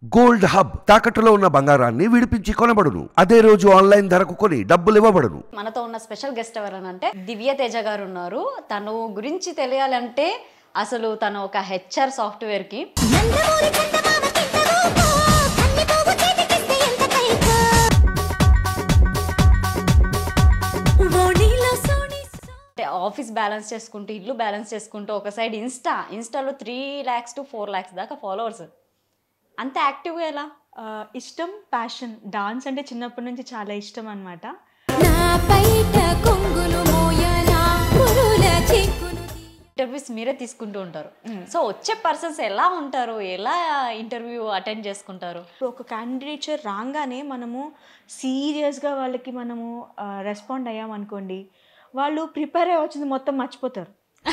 Gold hub తాకట్టులో ఉన్న బంగారాన్ని విడిపించి కొనబడును. అదే రోజు ఆన్లైన్ ధరకు కొని డబ్బులు ఇవ్వబడును. మనతో ఉన్న స్పెషల్ గెస్ట్ ఎవరనంటే దివ్య తేజ గారు ఉన్నారు. తను గురించి తెలియాలంటే అసలు తను ఒక హెచ్ఆర్ సాఫ్ట్వేర్ కి ఆఫీస్ బ్యాలెన్స్ చేసుకుంటూ ఇల్లు బ్యాలెన్స్ చేసుకుంటూ ఒక సైడ్ ఇన్స్టాలో 3 lakhs to 4 lakhs దాకా ఫాలోవర్స్. అంత యాక్టివ్గా ఎలా? ఇష్టం, ప్యాషన్. డాన్స్ అంటే చిన్నప్పటి నుంచి చాలా ఇష్టం అనమాట. ఇంటర్వ్యూస్ మీరే తీసుకుంటూ ఉంటారు. సో వచ్చే పర్సన్స్ ఎలా ఉంటారు, ఎలా ఇంటర్వ్యూ అటెండ్ చేసుకుంటారు? ఒక క్యాండిడేచర్ రాగానే మనము సీరియస్గా వాళ్ళకి మనము రెస్పాండ్ అయ్యామనుకోండి, వాళ్ళు ప్రిపేర్ అయ్యి వచ్చింది మొత్తం మర్చిపోతారు.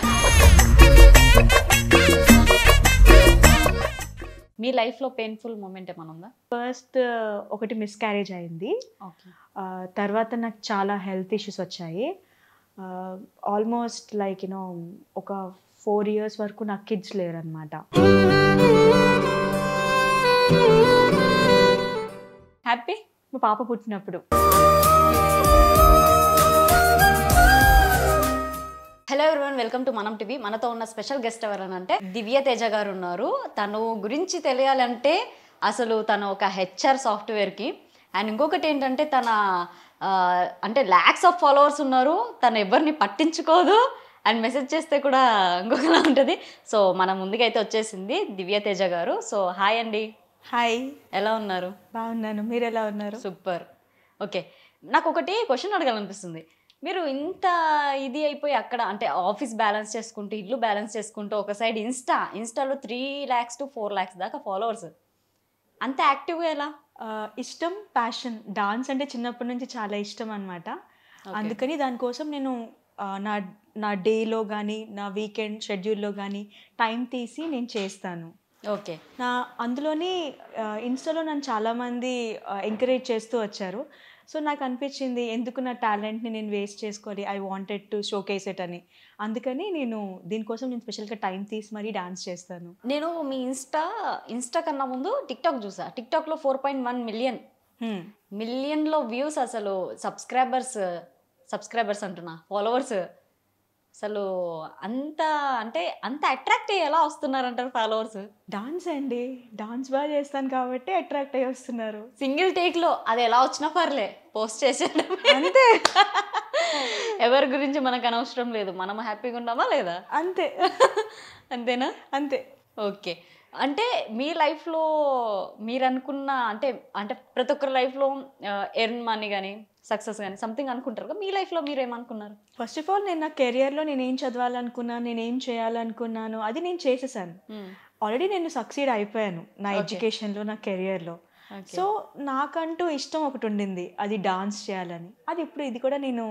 మీ లైఫ్లో పెయిన్ఫుల్ మూమెంట్ ఏమైనా ఉందా? ఫస్ట్ ఒకటి మిస్క్యారేజ్ అయింది. తర్వాత నాకు చాలా హెల్త్ ఇష్యూస్ వచ్చాయి. ఆల్మోస్ట్ లైక్ ఒక 4 years వరకు నాకు కిడ్స్ లేరనమాట. హ్యాపీ మా పాప పుట్టినప్పుడు. Hello everyone, welcome to Manam TV. మనతో ఉన్న స్పెషల్ గెస్ట్ ఎవరనంటే దివ్య తేజ గారు ఉన్నారు. తను గురించి తెలియాలంటే అసలు తను ఒక హెచ్ఆర్ సాఫ్ట్వేర్కి, అండ్ ఇంకొకటి ఏంటంటే తన అంటే ల్యాక్స్ ఆఫ్ ఫాలోవర్స్ ఉన్నారు. తను ఎవరిని పట్టించుకోదు, అండ్ మెసేజ్ చేస్తే కూడా ఇంకొకలా ఉంటుంది. సో మన ముందుకైతే వచ్చేసింది దివ్య తేజ గారు. సో హాయ్ అండి. హాయ్, ఎలా ఉన్నారు? బాగున్నాను, మీరు ఎలా ఉన్నారు? సూపర్. ఓకే, నాకు ఒకటి క్వశ్చన్ అడగాలనిపిస్తుంది. మీరు ఇంత ఇది అయిపోయి అక్కడ అంటే ఆఫీస్ బ్యాలెన్స్ చేసుకుంటూ ఇల్లు బ్యాలెన్స్ చేసుకుంటూ ఒక సైడ్ ఇన్స్టాలో 3 lakhs to 4 lakhs దాకా ఫాలోవర్స్. అంత యాక్టివ్గా ఎలా? ఇష్టం, ప్యాషన్. డాన్స్ అంటే చిన్నప్పటి నుంచి చాలా ఇష్టం అనమాట. అందుకని దానికోసం నేను నా డేలో కానీ నా వీకెండ్ షెడ్యూల్లో కానీ టైం తీసి నేను చేస్తాను. ఓకే. అందులోని ఇన్స్టాలో నన్ను చాలామంది ఎంకరేజ్ చేస్తూ వచ్చారు. సో నాకు అనిపించింది, ఎందుకు నా టాలెంట్ని నేను వేస్ట్ చేసుకోవాలి, I wanted to showcase it అని. అందుకని నేను దీనికోసం నేను స్పెషల్గా టైం తీసి మరీ డాన్స్ చేస్తాను. నేను మీ ఇన్స్టా కన్నా ముందు టిక్టాక్ చూసా. టిక్టాక్లో 4.1 మిలియన్లో వ్యూస్. అసలు సబ్స్క్రైబర్స్ అంటున్నా, ఫాలోవర్స్. అసలు అంత అట్రాక్ట్ అయ్యి ఎలా వస్తున్నారంటారు ఫాలోవర్స్? డాన్స్ అండి, డాన్స్ బాగా చేస్తాను కాబట్టి అట్రాక్ట్ అయ్యి వస్తున్నారు. సింగిల్ టేక్లో అది ఎలా వచ్చినా పర్లే, పోస్ట్ చేసేయడం అంతే. ఎవరి గురించి మనకు అనవసరం లేదు, మనం హ్యాపీగా ఉన్నామా లేదా అంతే. అంతేనా? అంతే. ఓకే. అంటే మీ లైఫ్లో మీరు అనుకున్న అంటే ప్రతి ఒక్కరి లైఫ్లో ఎర్న్ మనీ కానీ సక్సెస్ కానీ సంథింగ్ అనుకుంటారు కదా, మీ లైఫ్లో మీరు ఏమనుకున్నారు? ఫస్ట్ ఆఫ్ ఆల్ నేను నా కెరియర్లో నేనేం చదవాలనుకున్నాను, నేనేం చేయాలనుకున్నాను అది నేను చేసేసాను. ఆల్రెడీ నేను సక్సీడ్ అయిపోయాను నా ఎడ్యుకేషన్లో, నా కెరియర్లో. సో నాకంటూ ఇష్టం ఒకటి ఉండింది, అది డాన్స్ చేయాలని. అది ఇప్పుడు ఇది కూడా నేను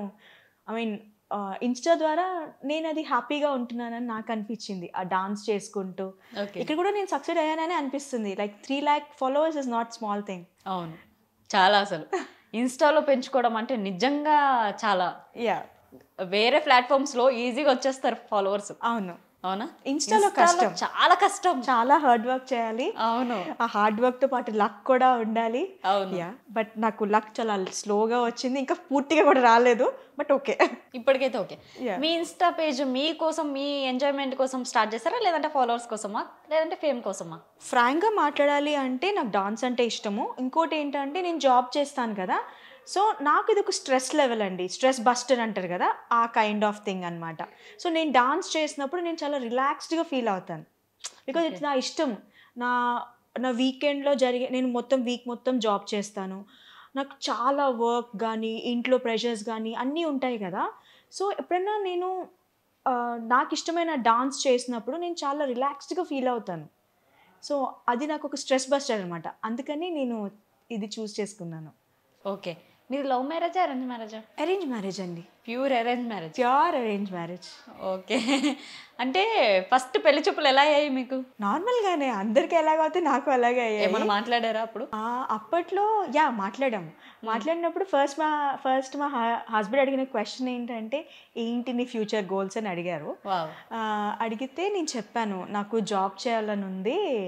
ఇన్స్టా ద్వారా నేను అది హ్యాపీగా ఉంటున్నానని నాకు అనిపించింది, ఆ డాన్స్ చేసుకుంటూ. ఇక్కడ కూడా నేను సక్సీడ్ అయ్యానని అనిపిస్తుంది. Like 3 lakh followers is not small thing. అవును, చాలా. అసలు ఇన్స్టాలో పెంచుకోవడం అంటే నిజంగా చాలా. వేరే ప్లాట్ఫామ్స్లో ఈజీగా వచ్చేస్తారు ఫాలోవర్స్. అవును. అవునా? ఇన్స్టాలో కష్టం, చాలా కష్టం, చాలా హార్డ్ వర్క్ చేయాలి. అవును. ఆ హార్డ్ వర్క్ తో పాటు లక్ కూడా ఉండాలి. అవును. బట్ నాకు లక్ చాలా స్లోగా వచ్చింది, ఇంకా పూర్తిగా కూడా రాలేదు. బట్ ఓకే, ఇప్పటికైతే ఓకే. మీ ఇన్స్టా పేజ్ మీకోసం, మీ ఎంజాయ్మెంట్ కోసం స్టార్ట్ చేస్తారా, లేదంటే ఫాలోవర్స్ కోసమా, లేదంటే ఫేమ్ కోసమా? ఫ్రాంక్గా మాట్లాడాలి అంటే నాకు డాన్స్ అంటే ఇష్టము. ఇంకోటి ఏంటంటే నేను జాబ్ చేస్తాను కదా, సో నాకు ఇది ఒక స్ట్రెస్ లెవెల్ అండి, స్ట్రెస్ బస్టర్ అంటారు కదా, ఆ కైండ్ ఆఫ్ థింగ్ అనమాట. సో నేను డాన్స్ చేసినప్పుడు నేను చాలా రిలాక్స్డ్గా ఫీల్ అవుతాను, బికాజ్ ఇట్స్ నా ఇష్టం. నా వీకెండ్లో నేను వీక్ మొత్తం జాబ్ చేస్తాను. నాకు చాలా వర్క్ కానీ ఇంట్లో ప్రెషర్స్ కానీ అన్నీ ఉంటాయి కదా. సో ఎప్పుడైనా నేను నాకు ఇష్టమైన డాన్స్ చేసినప్పుడు నేను చాలా రిలాక్స్డ్గా ఫీల్ అవుతాను. సో అది నాకు ఒక స్ట్రెస్ బస్టర్ అనమాట. అందుకని నేను ఇది చూస్ చేసుకున్నాను. ఓకే. మీరు లవ్ మ్యారేజా, అరేంజ్ మ్యారేజా? అరేంజ్ మ్యారేజ్ అండి. Pure arrange marriage. Pure arrange marriage. Okay. అంటే ఫస్ట్ పెళ్లి చూపులు ఎలా అయ్యాయి మీకు? నార్మల్గానే, అందరికీ ఎలాగైతే నాకు అలాగే అయ్యాయి. ఏమన్నా మాట్లాడారా అప్పుడు? అప్పట్లో మాట్లాడినప్పుడు ఫస్ట్ మా హస్బెండ్ అడిగిన క్వశ్చన్ ఏంటంటే, ఏంటి నీ ఫ్యూచర్ గోల్స్ అని అడిగారు. అడిగితే నేను చెప్పాను, నాకు జాబ్ చేయాలని ఉంది,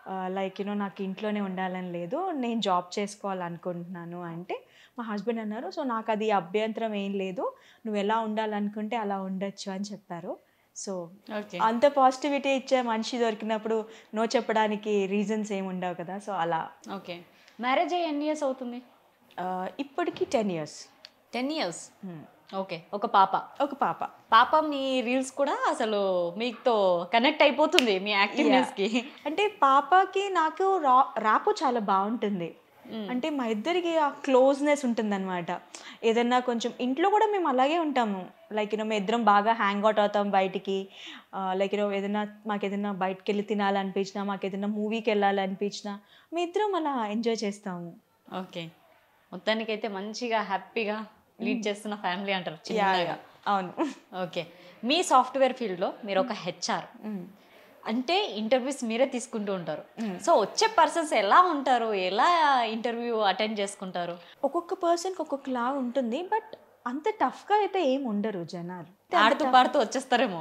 లైక్ నాకు ఇంట్లోనే ఉండాలని లేదు, నేను జాబ్ చేసుకోవాలనుకుంటున్నాను అంటే మా హస్బెండ్ అన్నారు, సో నాకు అది అభ్యంతరం ఏం లేదు, నువ్వు ఎలా ఉండాలనుకుంటే అలా ఉండొచ్చు అని చెప్పారు. So okay. అంత పాజిటివిటీ ఇచ్చే మనిషి దొరికినప్పుడు నో చెప్పడానికి రీజన్స్ ఏమి ఉండవు కదా. సో అలా ఓకే. మ్యారేజ్ అయ్యి ఎన్ని ఇయర్స్ అవుతుంది? ఇప్పటికి 10 years. 10 ఇయర్స్. ఓకే. ఒక పాప. ఒక పాప. పాప మీ రీల్స్ కూడా అసలు మీతో కనెక్ట్ అయిపోతుంది మీ యాక్టివ్నెస్కి. అంటే పాపకి నాకు ర్యాపో చాలా బాగుంటుంది. అంటే మా ఇద్దరికి ఆ క్లోజ్నెస్ ఉంటుందన్నమాట. ఏదన్నా కొంచెం ఇంట్లో కూడా మేము అలాగే ఉంటాము. లైక్ మేము ఇద్దరం బాగా హ్యాంగ్ అవుట్ అవుతాం బయటికి. లైక్ మాకు ఏదైనా బయటకు వెళ్ళి తినాలనిపించినా, మాకు ఏదైనా మూవీకి వెళ్ళాలనిపించినా మీ ఇద్దరం అలా ఎంజాయ్ చేస్తాము. ఓకే. మొత్తానికైతే మంచిగా హ్యాపీగా లీడ్ చేస్తున్న ఫ్యామిలీ అంటారు చిన్నగా. అవును. ఓకే. మీ సాఫ్ట్వేర్ ఫీల్డ్లో మీరు ఒక హెచ్ఆర్ అంటే ఇంటర్వ్యూస్ మీరే తీసుకుంటూ ఉంటారు. సో వచ్చే పర్సన్స్ ఎలా ఉంటారు, ఎలా ఇంటర్వ్యూ అటెండ్ చేసుకుంటారు? ఒక్కొక్క పర్సన్కి ఒక్కొక్కలా ఉంటుంది, బట్ అంత టఫ్గా అయితే ఏమి ఉండరు జనాలు. ఆడుతూ పాడుతూ వచ్చేస్తారేమో.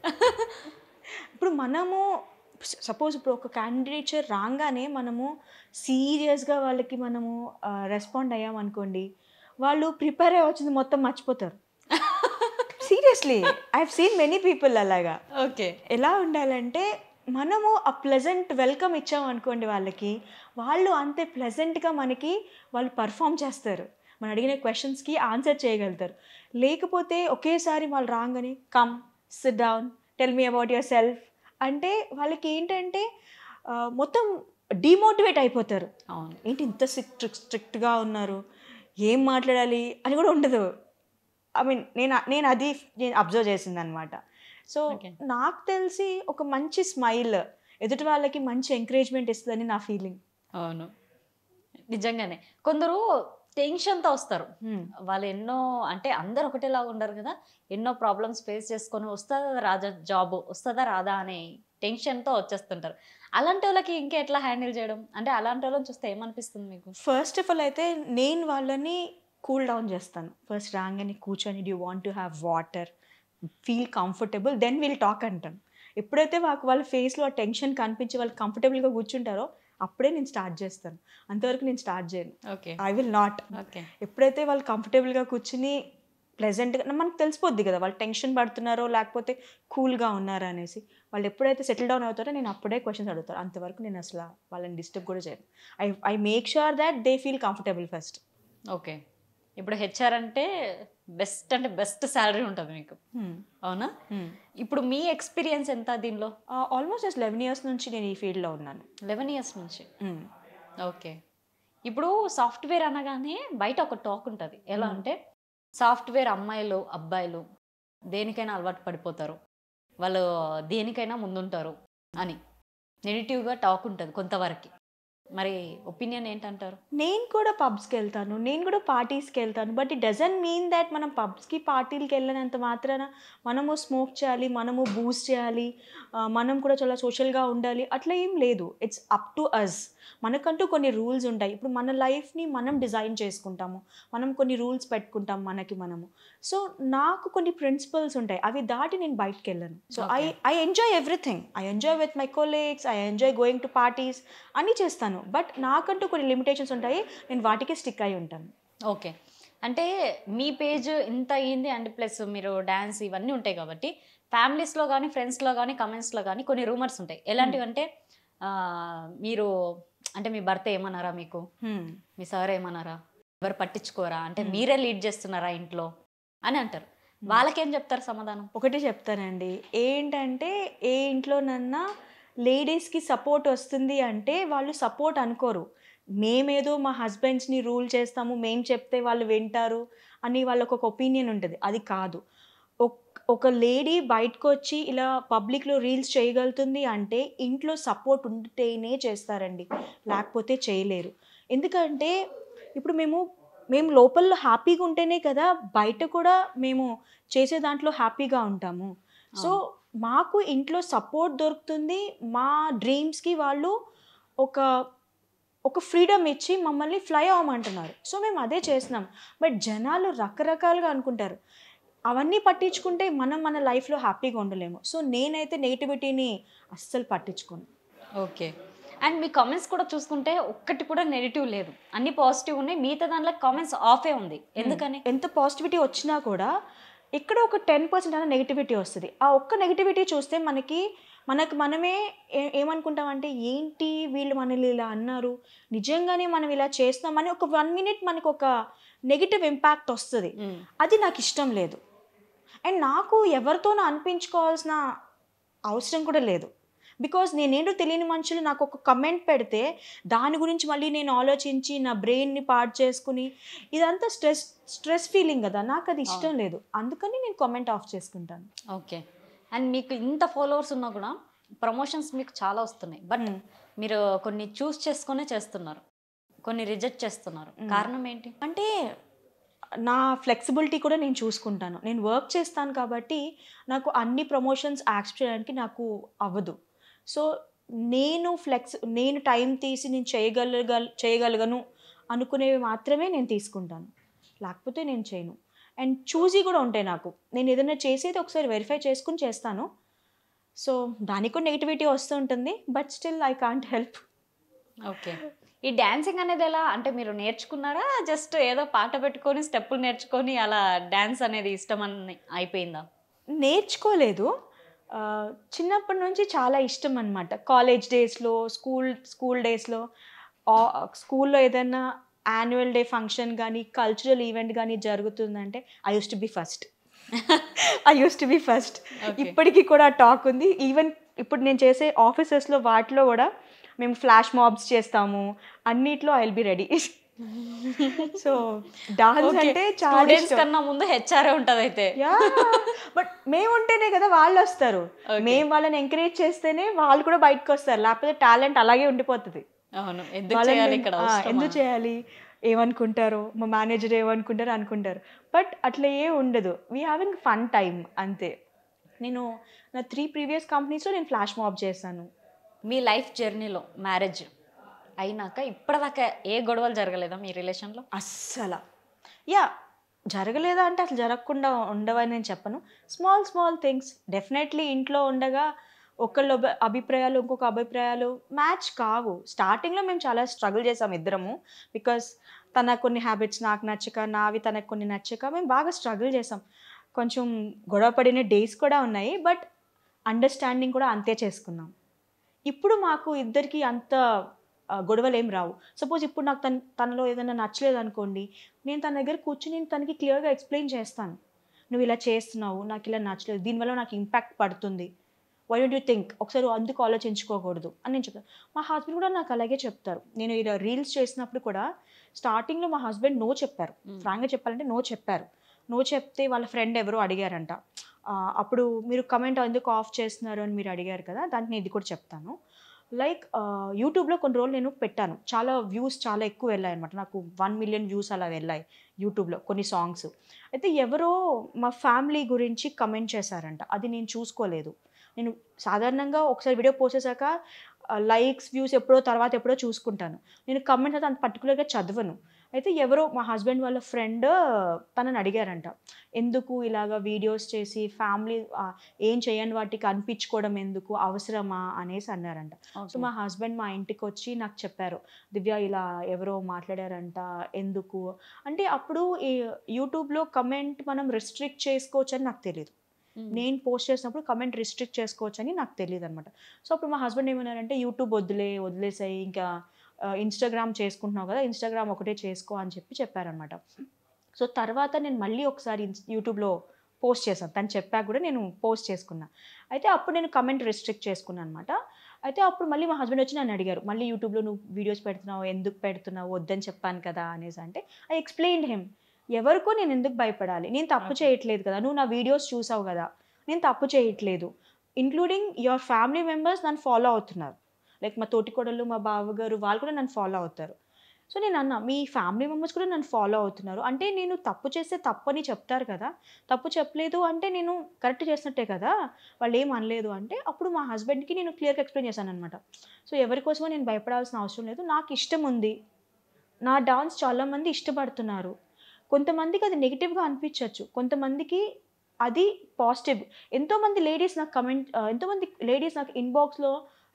ఇప్పుడు మనము సపోజ్ ఇప్పుడు ఒక క్యాండిడేచర్ రాగానే మనము సీరియస్గా వాళ్ళకి మనము రెస్పాండ్ అయ్యామనుకోండి, వాళ్ళు ప్రిపేర్ అయ్యి వచ్చింది మొత్తం మర్చిపోతారు. Seriously I have seen many people అలాగా. ఓకే. ఎలా ఉండాలంటే మనము ఆ ప్లెజెంట్ వెల్కమ్ ఇచ్చామనుకోండి వాళ్ళకి, వాళ్ళు అంతే ప్లెజెంట్గా మనకి వాళ్ళు పర్ఫామ్ చేస్తారు, మనం అడిగిన క్వశ్చన్స్కి ఆన్సర్ చేయగలుగుతారు. లేకపోతే ఒకేసారి వాళ్ళు రాగానే come sit down tell me about yourself అంటే వాళ్ళకి ఏంటంటే మొత్తం డిమోటివేట్ అయిపోతారు. అవును. ఏంటి ఇంత స్ట్రిక్ట్గా ఉన్నారు, ఏం మాట్లాడాలి అని కూడా ఉండదు. ఐ మీన్ నేను అబ్జర్వ్ చేసింది అనమాట. సో నాకు తెలిసి ఒక మంచి స్మైల్ ఎదుటి వాళ్ళకి మంచి ఎంకరేజ్మెంట్ ఇస్తుందని నా ఫీలింగ్. అవును, నిజంగానే. కొందరు టెన్షన్తో వస్తారు. వాళ్ళు ఎన్నో అంటే అందరు ఒకటేలాగా ఉండరు కదా, ఎన్నో ప్రాబ్లమ్స్ ఫేస్ చేసుకొని వస్తుందా రాదా జాబ్, వస్తుందా రాదా అనే టెన్షన్తో వచ్చేస్తుంటారు. అలాంటి వాళ్ళకి ఇంకా ఎట్లా హ్యాండిల్ చేయడం, అంటే అలాంటి వాళ్ళని చూస్తే ఏమనిపిస్తుంది మీకు? ఫస్ట్ ఆఫ్ ఆల్ అయితే నేను వాళ్ళని కూల్ డౌన్ చేస్తాను. ఫస్ట్ రాగానే కూర్చొని do want to have water, feel comfortable, then will talk అంటాను. ఎప్పుడైతే వాళ్ళ ఫేస్లో ఆ టెన్షన్ కనిపించి వాళ్ళు కంఫర్టబుల్గా కూర్చుంటారో అప్పుడే నేను స్టార్ట్ చేస్తాను. అంతవరకు నేను స్టార్ట్ చేయను. Okay. I will not. Okay. ఎప్పుడైతే వాళ్ళు కంఫర్టబుల్గా కూర్చుని ప్లెజెంట్గా, మనకు తెలిసిపోద్ది కదా వాళ్ళు టెన్షన్ పడుతున్నారో లేకపోతే కూల్గా ఉన్నారో అనేసి. వాళ్ళు ఎప్పుడైతే సెటిల్ డౌన్ అవుతారో నేను అప్పుడే క్వశ్చన్స్ అడుగుతాను. అంతవరకు నేను అసలు వాళ్ళని డిస్టర్బ్ కూడా చేయను. I make sure that they feel comfortable first. Okay. ఇప్పుడు హెచ్ఆర్ అంటే బెస్ట్ శాలరీ ఉంటుంది మీకు, అవునా? ఇప్పుడు మీ ఎక్స్పీరియన్స్ ఎంత దీనిలో? ఆల్మోస్ట్ 11 years నుంచి నేను ఈ ఫీల్డ్లో ఉన్నాను. 11 years నుంచి. ఓకే. ఇప్పుడు సాఫ్ట్వేర్ అనగానే బయట ఒక టాక్ ఉంటుంది. ఎలా అంటే సాఫ్ట్వేర్ అమ్మాయిలు అబ్బాయిలు దేనికైనా అలవాటు పడిపోతారు, వాళ్ళు దేనికైనా ముందుంటారు అని నెగిటివ్గా టాక్ ఉంటుంది కొంతవరకు. మరి ఒపీనియన్ ఏంటంటారు? నేను కూడా పబ్స్కి వెళ్తాను, నేను కూడా పార్టీస్కి వెళ్తాను, but it doesn't mean that మనం పబ్స్కి పార్టీలకి వెళ్ళినంత మాత్రాన మనము స్మోక్ చేయాలి, మనము బూస్ట్ చేయాలి, మనం కూడా చాలా సోషల్గా ఉండాలి అట్లా ఏం లేదు. It's up to us. మనకంటూ కొన్ని రూల్స్ ఉంటాయి. ఇప్పుడు మన లైఫ్ని మనం డిజైన్ చేసుకుంటాము, మనం కొన్ని రూల్స్ పెట్టుకుంటాం మనము. సో నాకు కొన్ని ప్రిన్సిపల్స్ ఉంటాయి, అవి దాటి నేను బయటకు వెళ్ళను. So I enjoy everything. I enjoy with my colleagues, I enjoy going to parties అన్నీ చేస్తాను. బట్ నాకంటూ కొన్ని లిమిటేషన్స్ ఉంటాయి, నేను వాటికే స్టిక్ అయి ఉంటాను. ఓకే. అంటే మీ పేజ్ ఇంత అయ్యింది అండ్ ప్లస్ మీరు డ్యాన్స్ ఇవన్నీ ఉంటాయి కాబట్టి ఫ్యామిలీస్లో కానీ ఫ్రెండ్స్లో కానీ కమెంట్స్లో కానీ కొన్ని రూమర్స్ ఉంటాయి. ఎలాంటివంటే మీరు అంటే మీ భర్త ఏమన్నారా మీకు, మీ సార్ ఏమన్నారా, ఎవరు పట్టించుకోరా, అంటే మీరే లీడ్ చేస్తున్నారా ఇంట్లో అని అంటారు. వాళ్ళకేం చెప్తారు సమాధానం? ఒకటి చెప్తానండి, ఏంటంటే ఏ ఇంట్లోనన్నా లేడీస్కి సపోర్ట్ వస్తుంది అంటే వాళ్ళు సపోర్ట్ అనుకోరు. మేమేదో మా హస్బెండ్స్ని రూల్ చేస్తాము, మేము చెప్తే వాళ్ళు వింటారు అని వాళ్ళకు ఒక ఒపీనియన్ ఉంటుంది. అది కాదు. ఒక లేడీ బయటకు వచ్చి ఇలా పబ్లిక్లో రీల్స్ చేయగలుగుతుంది అంటే ఇంట్లో సపోర్ట్ ఉంటేనే చేస్తారండి, లేకపోతే చేయలేరు. ఎందుకంటే ఇప్పుడు మేము లోపల హ్యాపీగా ఉంటేనే కదా బయట కూడా మేము చేసే దాంట్లో హ్యాపీగా ఉంటాము. సో మాకు ఇంట్లో సపోర్ట్ దొరుకుతుంది, మా డ్రీమ్స్కి వాళ్ళు ఒక ఫ్రీడమ్ ఇచ్చి మమ్మల్ని ఫ్లై అవ్వమంటున్నారు. సో మేము అదే చేస్తున్నాం. బట్ జనాలు రకరకాలుగా అనుకుంటారు, అవన్నీ పట్టించుకుంటే మనం మన లైఫ్లో హ్యాపీగా ఉండలేము. సో నేనైతే నెగిటివిటీని అస్సలు పట్టించుకోను. ఓకే. అండ్ మీ కామెంట్స్ కూడా చూసుకుంటే ఒక్కటి కూడా నెగిటివ్ లేదు, అన్ని పాజిటివ్ ఉన్నాయి. మిగతా దాంట్లో కామెంట్స్ ఆఫే ఉంది, ఎందుకని? ఎంత పాజిటివిటీ వచ్చినా కూడా ఇక్కడ ఒక 10% అన్న నెగిటివిటీ వస్తుంది. ఆ ఒక్క నెగిటివిటీ చూస్తే మనకు మనమే ఏమనుకుంటామంటే ఏంటి వీళ్ళు మనల్ని ఇలా అన్నారు, నిజంగానే మనం ఇలా చేస్తున్నామని ఒక 1 minute మనకు ఒక నెగిటివ్ ఇంపాక్ట్ వస్తుంది. అది నాకు ఇష్టం లేదు. అండ్ నాకు ఎవరితోనూ అనిపించుకోవాల్సిన అవసరం కూడా లేదు. బికాజ్ నేనేంటో తెలియని మనుషులు నాకు ఒక కమెంట్ పెడితే దాని గురించి మళ్ళీ నేను ఆలోచించి నా బ్రెయిన్ని పాడు చేసుకుని ఇదంతా స్ట్రెస్ ఫీలింగ్ కదా, నాకు అది ఇష్టం లేదు. అందుకని నేను కామెంట్ ఆఫ్ చేసుకుంటాను. ఓకే. అండ్ మీకు ఇంత ఫాలోవర్స్ ఉన్నా కూడా ప్రమోషన్స్ మీకు చాలా వస్తున్నాయి, బట్ మీరు కొన్ని చూస్ చేసుకునే చేస్తున్నారు, కొన్ని రిజెక్ట్ చేస్తున్నారు. కారణం ఏంటి? అంటే నా ఫ్లెక్సిబిలిటీ కూడా నేను చూసుకుంటాను. నేను వర్క్ చేస్తాను కాబట్టి నాకు అన్ని ప్రమోషన్స్ యాక్సెప్ట్ చేయడానికి నాకు అవ్వదు. సో నేను టైం తీసి నేను చేయగలను అనుకునేవి మాత్రమే నేను తీసుకుంటాను, లేకపోతే నేను చేయను. అండ్ చూసి కూడా ఉంటాయి నాకు. నేను ఏదైనా చేసేది ఒకసారి వెరిఫై చేసుకుని చేస్తాను. సో దానికి కూడా నెగిటివిటీ వస్తూ ఉంటుంది, but still I can't help. Okay. ఈ డాన్సింగ్ అనేది ఎలా అంటే మీరు నేర్చుకున్నారా, జస్ట్ ఏదో పాట పెట్టుకొని స్టెప్పులు నేర్చుకొని అలా డాన్స్ అనేది ఇష్టం అని అయిపోయిందా? నేర్చుకోలేదు. చిన్నప్పటి నుంచి చాలా ఇష్టం అనమాట. కాలేజ్ డేస్లో, స్కూల్ డేస్లో, స్కూల్లో ఏదైనా యాన్యువల్ డే ఫంక్షన్ కానీ కల్చరల్ ఈవెంట్ కానీ జరుగుతుందంటే I use to be first. ఇప్పటికీ కూడా టాక్ ఉంది. ఈవెన్ ఇప్పుడు నేను చేసే ఆఫీసెస్లో వాటిలో కూడా మేము ఫ్లాష్ మాబ్స్ చేస్తాము, అన్నిట్లో I will be ready. So dance అంటే చాలా కన్నా ముందు హెచ్ఆర్ఏ ఉంటుంది అయితే. బట్ మేము ఉంటేనే కదా వాళ్ళు వస్తారు. మేము వాళ్ళని ఎంకరేజ్ చేస్తేనే వాళ్ళు కూడా బయటకు వస్తారు, లేకపోతే టాలెంట్ అలాగే ఉండిపోతుంది. అవును, ఎందుకు చేయాలి, ఏమనుకుంటారో, మా మేనేజర్ ఏమనుకుంటారో అనుకుంటారు. బట్ అట్లా ఏ ఉండదు. వీ హ్యావింగ్ ఫన్ టైమ్ అంతే. నేను నా 3 ప్రీవియస్ కంపెనీస్లో నేను ఫ్లాష్ మాబ్ చేశాను. మీ లైఫ్ జర్నీలో మ్యారేజ్ అయినాక ఇప్పటిదాకా ఏ గొడవలు జరగలేదా మీ రిలేషన్లో? అస్సలు జరగలేదా అంటే అసలు జరగకుండా ఉండవని నేను చెప్పను. స్మాల్ థింగ్స్ డెఫినెట్లీ ఇంట్లో ఉండగా ఒకళ్ళ అభిప్రాయాలు ఇంకొక అభిప్రాయాలు మ్యాచ్ కావు. స్టార్టింగ్లో మేము చాలా స్ట్రగుల్ చేసాం ఇద్దరము. బికాస్ తన కొన్ని హ్యాబిట్స్ నాకు నచ్చక, నావి తనకు కొన్ని నచ్చక మేము బాగా స్ట్రగుల్ చేసాం. కొంచెం గొడవ పడిన డేస్ కూడా ఉన్నాయి, బట్ అండర్స్టాండింగ్ కూడా అంతే చేసుకున్నాం. ఇప్పుడు మాకు ఇద్దరికి అంత గొడవలు ఏం రావు. సపోజ్ ఇప్పుడు నాకు తనలో ఏదైనా నచ్చలేదు అనుకోండి, నేను తన దగ్గర కూర్చుని నేను తనకి క్లియర్గా ఎక్స్ప్లెయిన్ చేస్తాను. నువ్వు ఇలా చేస్తున్నావు, నాకు ఇలా నచ్చలేదు, దీనివల్ల నాకు ఇంపాక్ట్ పడుతుంది, వై డోంట్ యూ థింక్, ఒకసారి అందుకు ఆలోచించుకోకూడదు అని నేను చెప్తాను. మా హస్బెండ్ కూడా నాకు అలాగే చెప్తారు. నేను ఇలా రీల్స్ చేసినప్పుడు కూడా స్టార్టింగ్లో మా హస్బెండ్ నో చెప్పారు. ఫ్రాంక్గా చెప్పాలంటే నో చెప్తే వాళ్ళ ఫ్రెండ్ ఎవరో అడిగారంట, అప్పుడు మీరు కమెంట్ ఎందుకు ఆఫ్ చేస్తున్నారు అని మీరు అడిగారు కదా, దానికి నేను ఇది కూడా చెప్తాను. లైక్ యూట్యూబ్లో కొన్ని రోజులు నేను పెట్టాను, చాలా వ్యూస్ చాలా ఎక్కువ వెళ్ళాయి అనమాట. నాకు 1 million వ్యూస్ అలా వెళ్ళాయి యూట్యూబ్లో కొన్ని సాంగ్స్. అయితే ఎవరో మా ఫ్యామిలీ గురించి కమెంట్ చేశారంట, అది నేను చూసుకోలేదు. నేను సాధారణంగా ఒకసారి వీడియో పోస్ట్ చేశాక లైక్స్ వ్యూస్ ఎప్పుడో చూసుకుంటాను. నేను కమెంట్స్ అయితే అంత పర్టికులర్గా చదవను. అయితే ఎవరో మా హస్బెండ్ వాళ్ళ ఫ్రెండ్ తనని అడిగారంట, ఎందుకు ఇలాగ వీడియోస్ చేసి ఫ్యామిలీ ఏం చేయని వాటికి అనిపించుకోవడం ఎందుకు, అవసరమా అనేసి అన్నారంట. సో మా హస్బెండ్ మా ఇంటికి వచ్చి నాకు చెప్పారు, దివ్య ఇలా ఎవరో మాట్లాడారంట, ఎందుకు అంటే. అప్పుడు ఈ యూట్యూబ్లో కమెంట్ మనం రిస్ట్రిక్ట్ చేసుకోవచ్చు అని నాకు తెలియదు. నేను పోస్ట్ చేసినప్పుడు కమెంట్ రిస్ట్రిక్ట్ చేసుకోవచ్చు అని నాకు తెలియదు అనమాట. సో అప్పుడు మా హస్బెండ్ ఏమన్నారంటే, యూట్యూబ్ వదిలేసాయి, ఇంకా ఇన్స్టాగ్రామ్ చేసుకుంటున్నావు కదా, ఇన్స్టాగ్రామ్ ఒకటే చేసుకో అని చెప్పారనమాట. సో తర్వాత నేను మళ్ళీ ఒకసారి యూట్యూబ్లో పోస్ట్ చేశాను, తను చెప్పాక కూడా నేను పోస్ట్ చేసుకున్నా. అయితే అప్పుడు నేను కమెంట్ రిస్ట్రిక్ట్ చేసుకున్నాను అనమాట. అయితే అప్పుడు మళ్ళీ మా హస్బెండ్ వచ్చి నన్ను అడిగారు, మళ్ళీ యూట్యూబ్లో నువ్వు వీడియోస్ పెడుతున్నావు, ఎందుకు పెడుతున్నావు, వద్దని చెప్పాను కదా అనేసి. అంటే ఐ ఎక్స్ప్లెయిన్డ్ హిమ్, ఎవరికో నేను ఎందుకు భయపడాలి, నేను తప్పు చేయట్లేదు కదా, నువ్వు నా వీడియోస్ చూసావు కదా, నేను తప్పు చేయట్లేదు. ఇంక్లూడింగ్ యువర్ ఫ్యామిలీ మెంబర్స్ నన్ను ఫాలో అవుతున్నారు, లైక్ మా తోటికోడళ్ళు, మా బావగారు, వాళ్ళు కూడా నన్ను ఫాలో అవుతారు. సో నేను అన్నా, మీ ఫ్యామిలీ మెంబర్స్ కూడా నన్ను ఫాలో అవుతున్నారు అంటే నేను తప్పు చేస్తే తప్పు అని చెప్తారు కదా, తప్పు చెప్పలేదు అంటే నేను కరెక్ట్ చేసినట్టే కదా, వాళ్ళు ఏం అనలేదు అంటే. అప్పుడు మా హస్బెండ్కి నేను క్లియర్గా ఎక్స్ప్లెయిన్ చేశాను అనమాట. సో ఎవరికోసమో నేను భయపడాల్సిన అవసరం లేదు, నాకు ఇష్టం ఉంది, నా డాన్స్ చాలామంది ఇష్టపడుతున్నారు. కొంతమందికి అది నెగిటివ్గా అనిపించవచ్చు, కొంతమందికి అది పాజిటివ్. ఎంతోమంది లేడీస్ నాకు ఇన్బాక్స్లో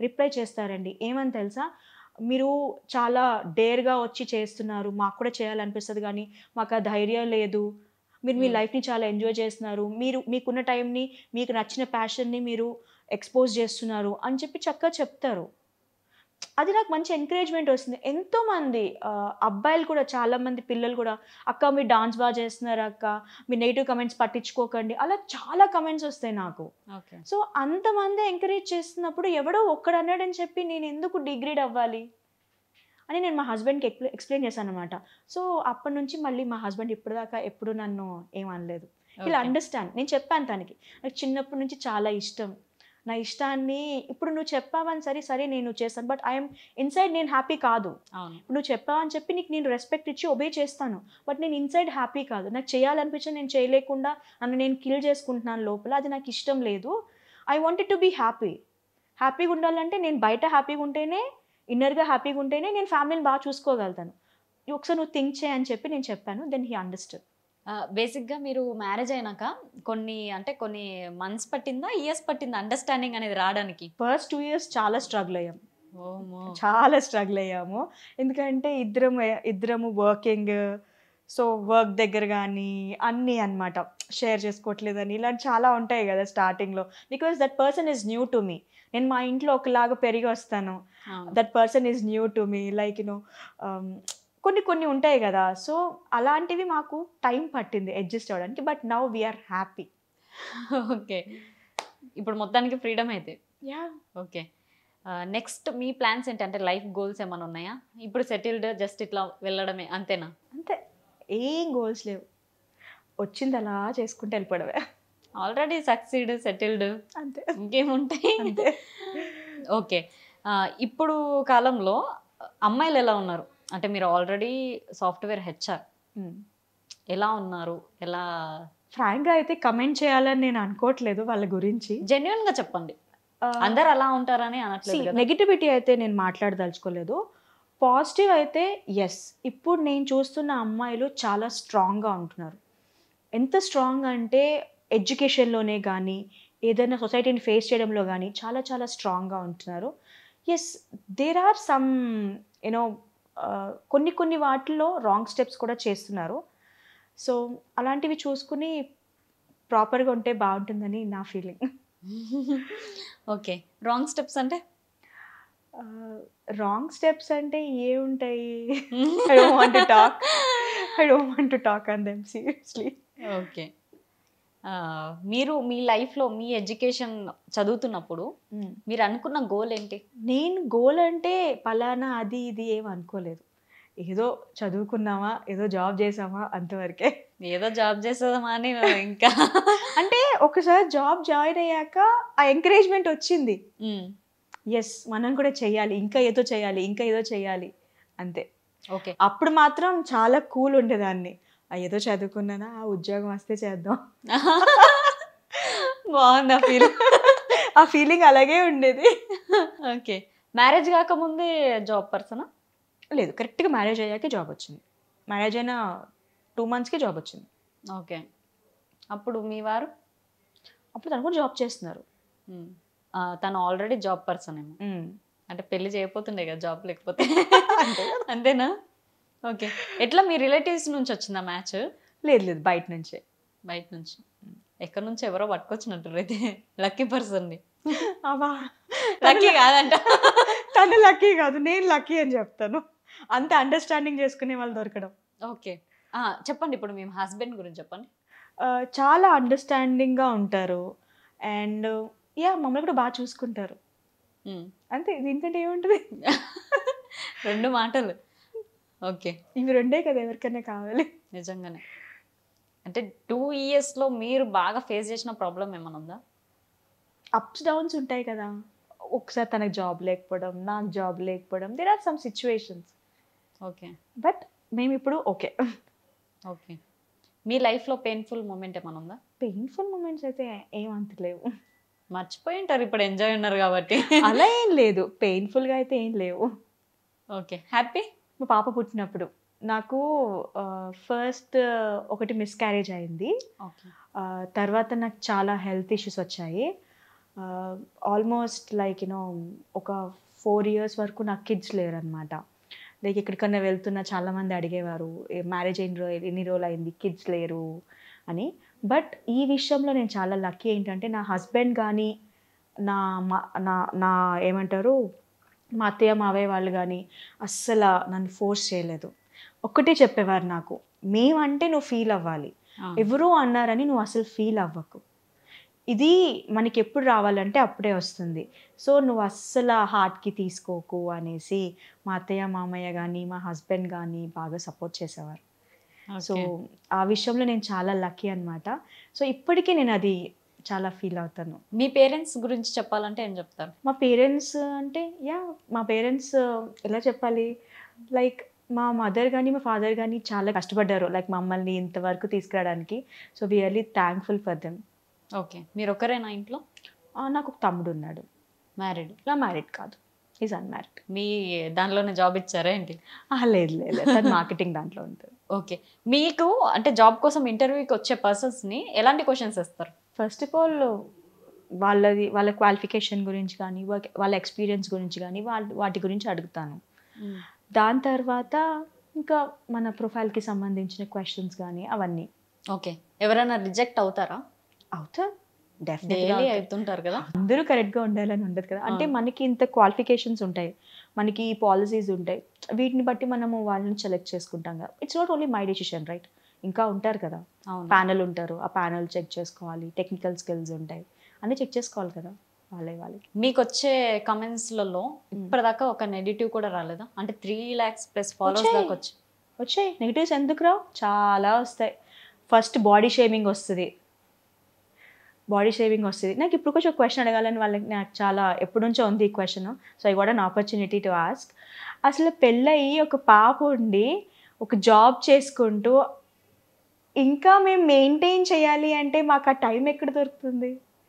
రిప్లై చేస్తారండి. ఏమని తెలుసా, మీరు చాలా డేర్గా వచ్చి చేస్తున్నారు, మాకు కూడా చేయాలనిపిస్తుంది కానీ మాకు ఆ ధైర్యం లేదు, మీరు మీ లైఫ్ని చాలా ఎంజాయ్ చేస్తున్నారు, మీరు మీకున్న టైంని మీకు నచ్చిన ప్యాషన్ని మీరు ఎక్స్పోజ్ చేస్తున్నారు అని చెప్పి చక్కగా చెప్తారు. అది నాకు మంచి ఎంకరేజ్మెంట్ వస్తుంది. ఎంతోమంది అబ్బాయిలు కూడా, చాలామంది పిల్లలు కూడా, అక్క మీరు డాన్స్ బాగా చేస్తున్నారు అక్క, మీ నెగిటివ్ కమెంట్స్ పట్టించుకోకండి, అలా చాలా కమెంట్స్ వస్తాయి నాకు. ఓకే. సో అంతమంది ఎంకరేజ్ చేస్తున్నప్పుడు ఎవడో ఒక్కడు అన్నాడని చెప్పి నేను ఎందుకు డిగ్రేడ్ అవ్వాలి అని నేను మా హస్బెండ్కి ఎక్స్ప్లెయిన్ చేశాను అనమాట. సో అప్పటి నుంచి మళ్ళీ మా హస్బెండ్ ఇప్పటిదాకా ఎప్పుడు నన్ను ఏమనలేదు. ఇలా అండర్స్టాండ్. నేను చెప్పాను తనకి, నాకు చిన్నప్పటి నుంచి చాలా ఇష్టం, నా ఇష్టాన్ని ఇప్పుడు నువ్వు చెప్పావని సరే నేను చేస్తాను, బట్ ఐఎమ్ ఇన్సైడ్ నేను హ్యాపీ కాదు. నువ్వు చెప్పావని చెప్పి నీకు నేను రెస్పెక్ట్ ఇచ్చి ఒబే చేస్తాను, బట్ నేను ఇన్సైడ్ హ్యాపీ కాదు. నాకు చేయాలనిపించి నేను చేయలేకుండా నన్ను నేను కిల్ చేసుకుంటున్నాను లోపల, అది నాకు ఇష్టం లేదు. ఐ వాంటెడ్ టు బీ హ్యాపీగా ఉండాలంటే నేను బయట హ్యాపీగా ఉంటేనే, ఇన్నర్గా హ్యాపీగా ఉంటేనే నేను ఫ్యామిలీని బాగా చూసుకోగలుగుతాను. ఒకసారి నువ్వు థింక్ చేయని చెప్పి నేను చెప్పాను. Then he understand. బేసిక్గా మీరు మ్యారేజ్ అయినాక కొన్ని మంత్స్ పట్టిందా, ఇయర్స్ పట్టిందా అండర్స్టాండింగ్ అనేది రావడానికి? ఫస్ట్ 2 years చాలా స్ట్రగుల్ అయ్యాం, చాలా స్ట్రగుల్ అయ్యాము. ఎందుకంటే ఇద్దరము వర్కింగ్, సో వర్క్ దగ్గర కానీ అన్నీ అనమాట, షేర్ చేసుకోవట్లేదని ఇలాంటి చాలా ఉంటాయి కదా స్టార్టింగ్లో. Because that person is new to me. నేను మా ఇంట్లో ఒకలాగా పెరిగి వస్తాను, that person is new to me. Like కొన్ని ఉంటాయి కదా. సో అలాంటివి మాకు టైం పట్టింది అడ్జస్ట్ అవ్వడానికి, but now we're happy. Okay. ఇప్పుడు మొత్తానికి ఫ్రీడమ్ అయితే. ఓకే. నెక్స్ట్ మీ ప్లాన్స్ ఏంటంటే లైఫ్ గోల్స్ ఏమైనా ఉన్నాయా? ఇప్పుడు సెటిల్డ్, జస్ట్ ఇట్లా వెళ్ళడమే అంతేనా? అంతే, ఏం గోల్స్ లేవు, వచ్చింది అలా చేసుకుంటూ వెళ్ళిపోవడమే. ఆల్రెడీ సక్సీడ్, సెటిల్డ్, అంతే, ఇంకేముంటాయి. అంతే. ఓకే. ఇప్పుడు కాలంలో అమ్మాయిలు ఎలా ఉన్నారు అంటే, మీరు ఆల్రెడీ సాఫ్ట్వేర్ హెచ్ఆర్, ఎలా ఉన్నారు? ఎలా? ఫ్రాంక్గా అయితే కమెంట్ చేయాలని నేను అనుకోవట్లేదు వాళ్ళ గురించి. జెన్యున్గా చెప్పండి, అందరు అలా ఉంటారని అనట్లేదు. నెగిటివిటీ అయితే నేను మాట్లాడదలుచుకోలేదు. పాజిటివ్ అయితే ఎస్, ఇప్పుడు నేను చూస్తున్న అమ్మాయిలు చాలా స్ట్రాంగ్గా ఉంటున్నారు. ఎంత స్ట్రాంగ్ అంటే ఎడ్యుకేషన్లోనే కానీ, ఏదైనా సొసైటీని ఫేస్ చేయడంలో కానీ చాలా చాలా స్ట్రాంగ్గా ఉంటున్నారు. Yes, there are some you know కొన్ని వాటిల్లో రాంగ్ స్టెప్స్ కూడా చేస్తున్నారు. సో అలాంటివి చూసుకుని ప్రాపర్గా ఉంటే బాగుంటుందని నా ఫీలింగ్. ఓకే. రాంగ్ స్టెప్స్ అంటే? రాంగ్ స్టెప్స్ అంటే ఏముంటాయి? I don't want to talk on them seriously. Okay. మీరు మీ లైఫ్లో మీ ఎడ్యుకేషన్ చదువుతున్నప్పుడు మీరు అనుకున్న గోల్ ఏంటి? నేను గోల్ అంటే పలానా అది ఇది ఏం అనుకోలేదు. ఏదో చదువుకున్నామా, ఏదో జాబ్ చేసామా, అంతవరకే. ఏదో జాబ్ చేసేదామా అని ఇంకా అంటే ఒకసారి జాబ్ జాయిన్ అయ్యాక ఆ ఎంకరేజ్మెంట్ వచ్చింది. ఎస్, మనం కూడా చెయ్యాలి, ఇంకా ఏదో చేయాలి అంతే. ఓకే. అప్పుడు మాత్రం చాలా కూల్ ఉండేదాన్ని. ఏదో చదువుకున్నానా, ఆ ఉద్యోగం వస్తే చేద్దాం. బాగుంది ఆ ఫీలింగ్ అలాగే ఉండేది. ఓకే. మ్యారేజ్ కాకముందే జాబ్ పర్సనా? లేదు, కరెక్ట్గా మ్యారేజ్ అయ్యాకే జాబ్ వచ్చింది. మ్యారేజ్ అయిన 2 monthsకే జాబ్ వచ్చింది. ఓకే. అప్పుడు మీ వారు? అప్పుడు తను కూడా జాబ్ చేస్తున్నారు. తను ఆల్రెడీ జాబ్ పర్సన్ ఏమో, అంటే పెళ్లి చేయకపోతుండే కదా జాబ్ లేకపోతే. అంతేనా? ఓకే. ఎట్లా మీ రిలేటివ్స్ నుంచి వచ్చిందా మ్యాచ్? లేదు, బయట నుంచే. బయట నుంచి? ఎక్కడి నుంచి ఎవరో పట్టుకొచ్చినట్టు అయితే లక్కీ పర్సన్ని. అవా లక్కీ కాదంట. తను లక్కీ కాదు, నేను లక్కీ అని చెప్తాను. అంత అండర్స్టాండింగ్ చేసుకునే వాళ్ళు దొరకడం. ఓకే. చెప్పండి, ఇప్పుడు మీ హస్బెండ్ గురించి చెప్పండి. చాలా అండర్స్టాండింగ్గా ఉంటారు అండ్ మమ్మల్ని కూడా బాగా చూసుకుంటారు. అంతే, దీనికంటే ఏముంటుంది? 2 మాటలు. ఓకే. ఇవి 2 కదా ఎవరికైనా కావాలి. నిజంగానే. అంటే 2 yearsలో మీరు బాగా ఫేస్ చేసిన ప్రాబ్లం ఏమైనా ఉందా? అప్స్ డౌన్స్ ఉంటాయి కదా. ఒకసారి తనకు జాబ్ లేకపోవడం, నాకు జాబ్ లేకపోవడం, there are some situations. Okay. But మేము ఇప్పుడు ఓకే. ఓకే. మీ లైఫ్లో పెయిన్ఫుల్ మూమెంట్ ఏమైనా ఉందా? పెయిన్ఫుల్ మూమెంట్స్ అయితే ఏమంత లేవు. మర్చిపోయి ఉంటారు, ఇప్పుడు ఎంజాయ్ ఉన్నారు కాబట్టి. అలా ఏం లేదు, పెయిన్ఫుల్గా అయితే ఏం లేవు. ఓకే. హ్యాపీ? మా పాప పుట్టినప్పుడు నాకు ఫస్ట్ ఒకటి మిస్క్యారేజ్ అయింది. తర్వాత నాకు చాలా హెల్త్ ఇష్యూస్ వచ్చాయి. ఆల్మోస్ట్ లైక్ ఒక 4 years వరకు నాకు కిడ్స్ లేరనమాట. లైక్ ఎక్కడికన్నా వెళ్తున్నా చాలామంది అడిగేవారు, మ్యారేజ్ ఎన్ని రోజులు అయింది, కిడ్స్ లేరు అని. బట్ ఈ విషయంలో నేను చాలా లక్కీ. ఏంటంటే నా హస్బెండ్ కానీ నా నా నా ఏమంటారు మా అత్తయ్య మావయ్య వాళ్ళు కానీ అస్సలు నన్ను ఫోర్స్ చేయలేదు. ఒక్కటే చెప్పేవారు నాకు, మేమంటే నువ్వు ఫీల్ అవ్వాలి, ఎవరో అన్నారని నువ్వు అసలు ఫీల్ అవ్వకు, ఇది మనకి ఎప్పుడు రావాలంటే అప్పుడే వస్తుంది, సో నువ్వు అస్సలు హార్ట్కి తీసుకోకు అనేసి మా అత్తయ్య మామయ్య కానీ మా హస్బెండ్ కానీ బాగా సపోర్ట్ చేసేవారు. సో ఆ విషయంలో నేను చాలా లక్కీ అనమాట. సో ఇప్పటికీ నేను అది చాలా ఫీల్ అవుతాను. మీ పేరెంట్స్ గురించి చెప్పాలంటే ఏం చెప్తారు? మా పేరెంట్స్ అంటే మా పేరెంట్స్ ఎలా చెప్పాలి, లైక్ మా మదర్ కానీ మా ఫాదర్ కానీ చాలా కష్టపడ్డారు లైక్ మమ్మల్ని ఇంతవరకు తీసుకురావడానికి. So really thankful for them. Okay, మీరు ఒక్కరేనా ఇంట్లో? నాకు ఒక తమ్ముడు ఉన్నాడు. మ్యారీడ్? ఇలా మ్యారీడ్ కాదు, ఈజ్ అన్మ్యారీడ్. మీ దానిలోనే జాబ్ ఇచ్చారా ఏంటి? లేదు లేదు, తను మార్కెటింగ్ దాంట్లో ఉంటుంది. ఓకే, మీకు అంటే జాబ్ కోసం ఇంటర్వ్యూకి వచ్చే పర్సన్స్ని ఎలాంటి క్వశ్చన్స్ ఇస్తారు? ఫస్ట్ ఆఫ్ ఆల్ వాళ్ళ క్వాలిఫికేషన్ గురించి కానీ వాళ్ళ ఎక్స్పీరియన్స్ గురించి కానీ వాటి గురించి అడుగుతాను. దాని తర్వాత ఇంకా మన ప్రొఫైల్కి సంబంధించిన క్వశ్చన్స్ కానీ అవన్నీ. ఓకే, ఎవరైనా రిజెక్ట్ అవుతారా? అవుతారు, డైలీ అవుతుంటారు కదా. అందరూ కరెక్ట్గా ఉండాలని ఉండదు కదా. అంటే మనకి ఇంత క్వాలిఫికేషన్స్ ఉంటాయి, మనకి పాలసీస్ ఉంటాయి, వీటిని బట్టి మనము వాళ్ళని సెలెక్ట్ చేసుకుంటాం కదా. It's not only my decision, right? ఇంకా ఉంటారు కదా, ప్యానల్ ఉంటారు, ఆ ప్యానల్ చెక్ చేసుకోవాలి, టెక్నికల్ స్కిల్స్ ఉంటాయి, అన్నీ చెక్ చేసుకోవాలి కదా వాళ్ళకి. మీకు వచ్చే కమెంట్స్లలో ఇప్పటిదాకా ఒక నెగిటివ్ కూడా రాలేదా? అంటే 3 lakhs ప్లస్ ఫాలోవర్స్ దాకా వచ్చాయి. నెగిటివ్స్ ఎందుకు రావు? చాలా వస్తాయి. ఫస్ట్ బాడీ షేమింగ్ వస్తుంది. నాకు ఇప్పుడు కొంచెం క్వశ్చన్ అడగాలని వాళ్ళకి నాకు చాలా ఎప్పటి నుంచో ఉంది ఈ question. So I got an opportunity to ask. అసలు పెళ్ళయి ఒక పాప ఉండి ఒక జాబ్ చేసుకుంటూ ఇంకా మేము మెయింటైన్ చేయాలి అంటే మాకు ఆ టైం ఎక్కడ దొరుకుతుంది?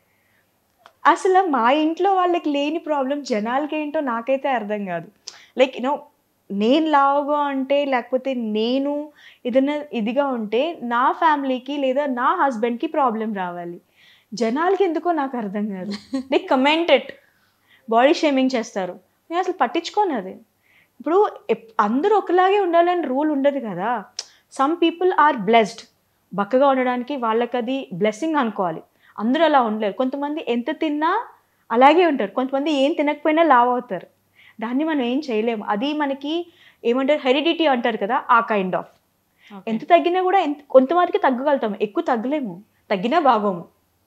అసలు మా ఇంట్లో వాళ్ళకి లేని ప్రాబ్లం జనాలకి ఏంటో నాకైతే అర్థం కాదు. లైక్ నేను లావుగా ఉంటే లేకపోతే నేను ఏదైనా ఇదిగా ఉంటే నా ఫ్యామిలీకి లేదా నా హస్బెండ్కి ప్రాబ్లం రావాలి, జనాలకి ఎందుకో నాకు అర్థం కాదు. దే కమెంటెడ్, బాడీ షేమింగ్ చేస్తారు, నేను అసలు పట్టించుకోను అది. ఇప్పుడు అందరూ ఒకలాగే ఉండాలని రూల్ ఉండదు కదా. సమ్ పీపుల్ ఆర్ బ్లెస్డ్, బక్కగా ఉండడానికి వాళ్ళకి అది బ్లెస్సింగ్ అనుకోవాలి. అందరూ అలా ఉండలేరు. కొంతమంది ఎంత తిన్నా అలాగే ఉంటారు, కొంతమంది ఏం తినకపోయినా లావ్ అవుతారు. దాన్ని మనం ఏం చేయలేము. అది మనకి ఏమంటారు, హెరిడిటీ అంటారు కదా, ఆ కైండ్ ఆఫ్. ఎంత తగ్గినా కూడా కొంతమందికి తగ్గగలుగుతాము, ఎక్కువ తగ్గలేము, తగ్గినా బాగోము.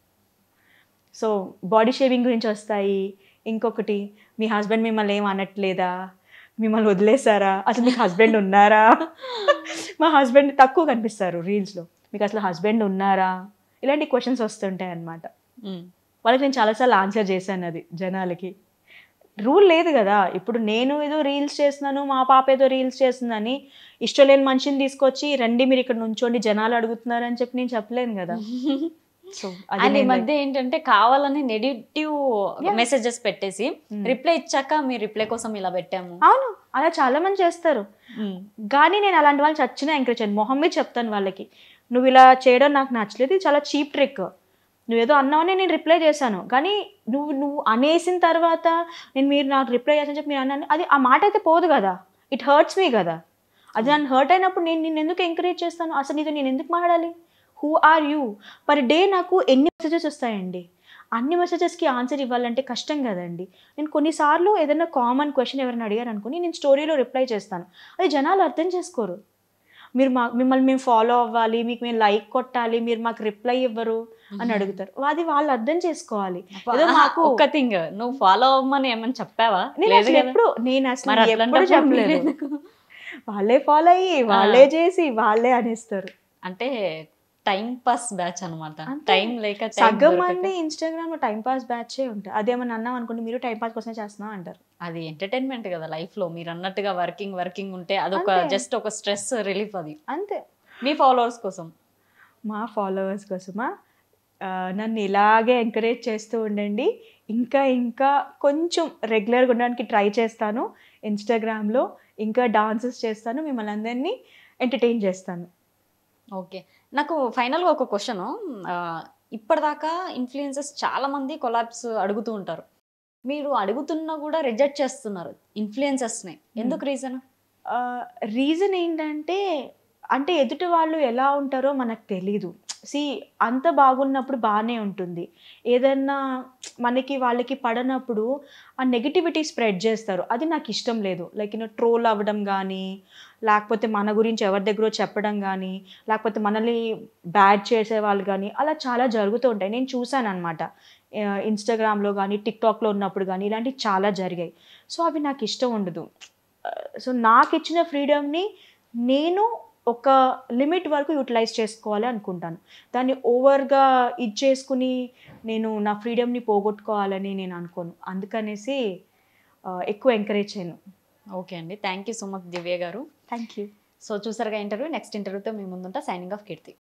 సో బాడీ షేవింగ్ గురించి వస్తాయి. ఇంకొకటి, మీ హస్బెండ్ మిమ్మల్ని ఏం అనట్లేదా, మిమ్మల్ని వదిలేసారా, అసలు మీకు హస్బెండ్ ఉన్నారా? మా హస్బెండ్ తక్కువ కనిపిస్తారు రీల్స్లో, మీకు అసలు హస్బెండ్ ఉన్నారా, ఇలాంటి క్వశ్చన్స్ వస్తుంటాయి అన్నమాట. వాళ్ళకి నేను చాలాసార్లు ఆన్సర్ చేశాను అది జనాలకి. రూల్ లేదు కదా. ఇప్పుడు నేను ఏదో రీల్స్ చేస్తున్నాను, మా పాప ఏదో రీల్స్ చేస్తుందని ఇష్టం లేని మనిషిని తీసుకొచ్చి రండి మీరు ఇక్కడ నుంచోండి జనాలు అడుగుతున్నారు అని చెప్పి నేను చెప్పలేను కదా. సో ఈ మధ్య ఏంటంటే కావాలని నెగిటివ్ మెసేజెస్ పెట్టేసి రిప్లై ఇచ్చాక మీ రిప్లై కోసం ఇలా పెట్టాము. అవును, అలా చాలా మంది చేస్తారు. కానీ నేను అలాంటి వాళ్ళు చచ్చినా ఎంకరేజ్ చేయను. మొహం మీద చెప్తాను వాళ్ళకి, నువ్వు ఇలా చేయడం నాకు నచ్చలేదు, ఇది చాలా చీప్ ట్రిక్, నువ్వేదో అన్నావని నేను రిప్లై చేశాను, కానీ నువ్వు అనేసిన తర్వాత మీరు నాకు రిప్లై చేసాను చెప్పి మీరు అన్నాను, అది ఆ మాట అయితే పోదు కదా, ఇట్ హర్ట్స్ మీ కదా. అది నన్ను హర్ట్ అయినప్పుడు నేను ఎందుకు ఎంకరేజ్ చేస్తాను? అసలు నీతో నేను ఎందుకు మాట్లాడాలి? Who are you? Per day నాకు ఎన్ని మెసేజెస్ వస్తాయండి, అన్ని మెసేజెస్కి ఆన్సర్ ఇవ్వాలంటే కష్టం కదండి. నేను కొన్నిసార్లు ఏదైనా కామన్ క్వశ్చన్ ఎవరైనా అడిగారు అనుకుని నేను స్టోరీలో రిప్లై చేస్తాను, అది జనాలు అర్థం చేసుకోరు. మిమ్మల్ని మేము ఫాలో అవ్వాలి, మీకు మేము లైక్ కొట్టాలి, మీరు మాకు రిప్లై ఇవ్వరు అని అడుగుతారు. అది వాళ్ళు అర్థం చేసుకోవాలి. ఒక థింగ్, నువ్వు ఫాలో అవ్వమని ఏమని చెప్పావా? నేను అసలు ఎప్పుడు చెప్పలేదు. వాళ్ళే ఫాలో అయ్యి వాళ్ళే చేసి వాళ్ళే అనేస్తారు. అంటే టైం పాస్ బ్యాచ్ అనమాట. టైం లేక సగం మంది ఇన్స్టాగ్రామ్ లో టైం పాస్ బ్యాచే ఉంటారు. అదేమన్నా అన్నాం అనుకోండి, మీరు టైం పాస్ కోసమే చేస్తున్నాం అంటారు. అది ఎంటర్టైన్మెంట్ కదా లైఫ్ లో. మీరు అన్నట్టుగా వర్కింగ్ ఉంటే అదొక జస్ట్ ఒక స్ట్రెస్ రిలీఫ్. అది అంతే. మీ ఫాలోవర్స్ కోసం? మా ఫాలోవర్స్ కోసమా, నన్ను ఇలాగే ఎంకరేజ్ చేస్తూ ఉండండి. ఇంకా కొంచెం రెగ్యులర్గా ఉండడానికి ట్రై చేస్తాను. ఇన్స్టాగ్రామ్లో ఇంకా డాన్సెస్ చేస్తాను, మిమ్మల్ని అందరినీ ఎంటర్టైన్ చేస్తాను. ఓకే, నాకు ఫైనల్గా ఒక క్వశ్చన్. ఇప్పటిదాకా ఇన్ఫ్లుయెన్సర్స్ చాలామంది కొలాబ్స్ అడుగుతూ ఉంటారు, మీరు అడుగుతున్నా కూడా రిజెక్ట్ చేస్తున్నారు ఇన్ఫ్లుయెన్సర్స్ని, ఎందుకు రీజన్? రీజన్ ఏంటంటే అంటే ఎదుటి వాళ్ళు ఎలా ఉంటారో మనకు తెలీదు. అంత బాగున్నప్పుడు బాగానే ఉంటుంది. ఏదన్నా మనకి వాళ్ళకి పడనప్పుడు ఆ నెగటివిటీ స్ప్రెడ్ చేస్తారు. అది నాకు ఇష్టం లేదు. లైక్ ట్రోల్ అవ్వడం కానీ, లేకపోతే మన గురించి ఎవరి దగ్గరో చెప్పడం కానీ, లేకపోతే మనల్ని బ్యాడ్ చేసేవాళ్ళు కానీ, అలా చాలా జరుగుతూ ఉంటాయి. నేను చూశానన్నమాట. ఇన్‌స్టాగ్రామ్‌లో కానీ, టిక్‌టాక్‌లో ఉన్నప్పుడు కానీ ఇలాంటివి చాలా జరిగాయి. సో అవి నాకు ఇష్టం ఉండదు. సో నాకిచ్చిన ఫ్రీడమ్‌ని నేను ఒక లిమిట్ వరకు యుటిలైజ్ చేసుకోవాలి అనుకుంటాను. దాన్ని ఓవర్‌గా ఇది చేసుకుని నేను నా ఫ్రీడమ్‌ని పోగొట్టుకోవాలని నేను అనుకోను. అందుకనేసి ఎక్కువ ఎంకరేజ్ చేయను. ఓకే అండి, thank you so much Divya గారు. Thank you. సో చూసారుగా ఇంటర్వ్యూ. నెక్స్ట్ ఇంటర్వ్యూతో మీ ముందుంటా. సైనింగ్ ఆఫ్ కీర్తి.